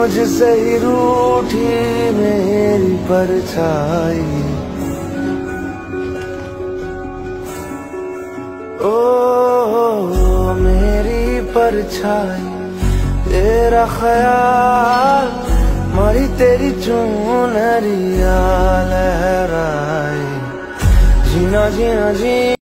मुझसे ही रूठी मेरी परछाई। ओ मेरी परछाई, तेरा ख्याल मारी तेरी चुनरिया लहराए। जीना जीना जी